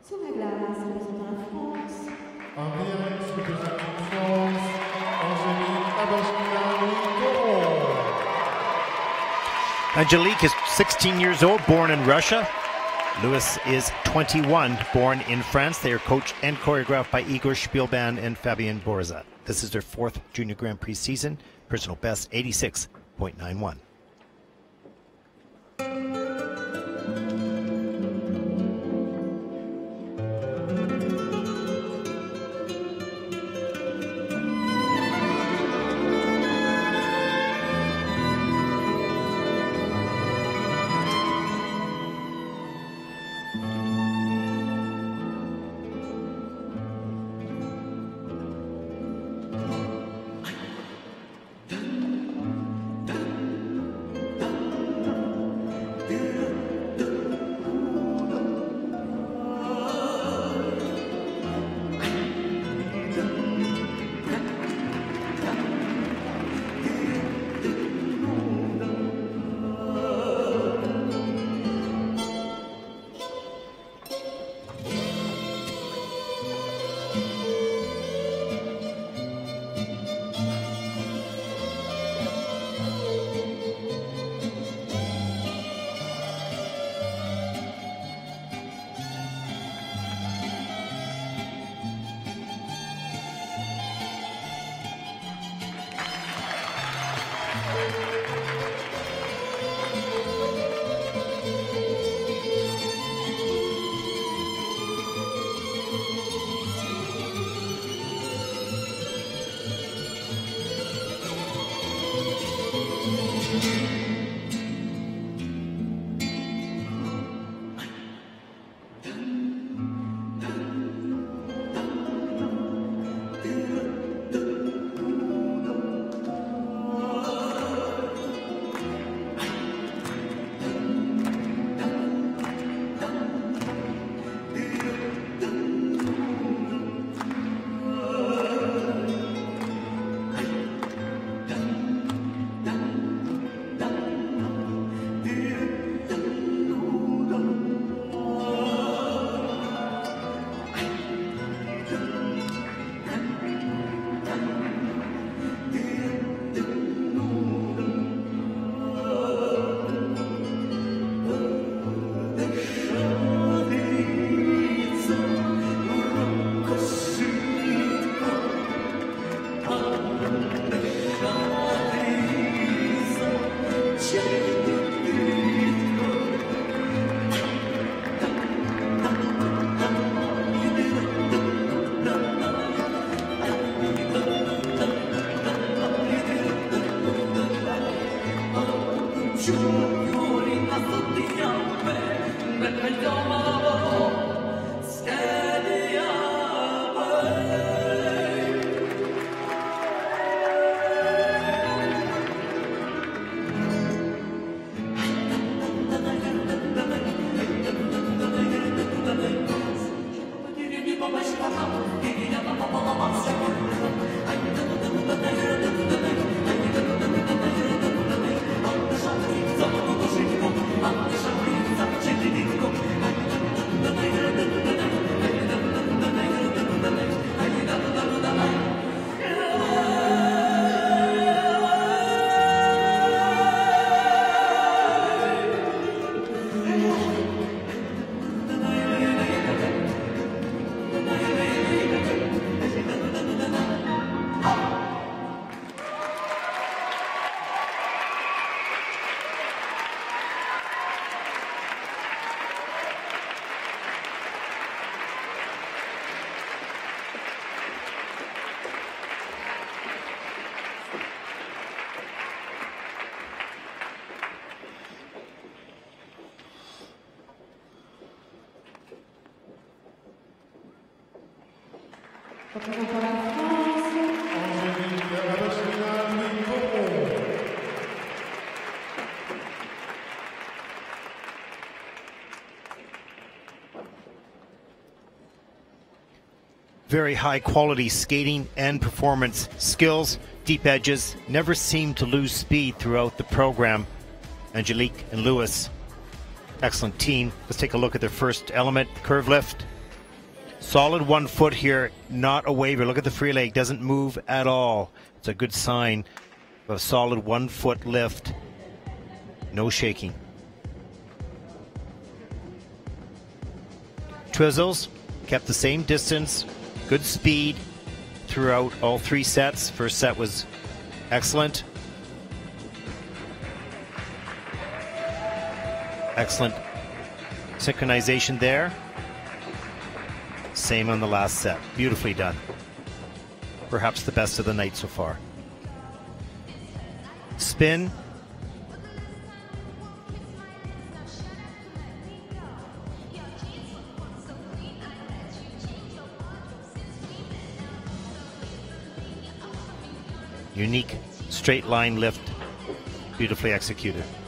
Sur la glace, représentant la France. En direct, représentant France, Angelique, ABACHKINA, THAURON. Angelique is 16 years old, born in Russia. Louis is 21, born in France. They are coached and choreographed by Igor Spielban and Fabien Borza. This is their 4th Junior Grand Prix season. Personal best 86.91. Représentant la France. Angelique, ABACHKINA, THAURON. Very high quality skating and performance skills, deep edges, never seem to lose speed throughout the program. Angelique and Louis, excellent team. Let's take a look at their first element, curve lift. Solid 1 foot here, not a waver. Look at the free leg, doesn't move at all. It's a good sign of a solid 1 foot lift. No shaking. Twizzles kept the same distance, good speed throughout all 3 sets. First set was excellent. Excellent synchronization there. Same on the last set. Beautifully done. Perhaps the best of the night so far. Spin. Unique straight line lift. Beautifully executed.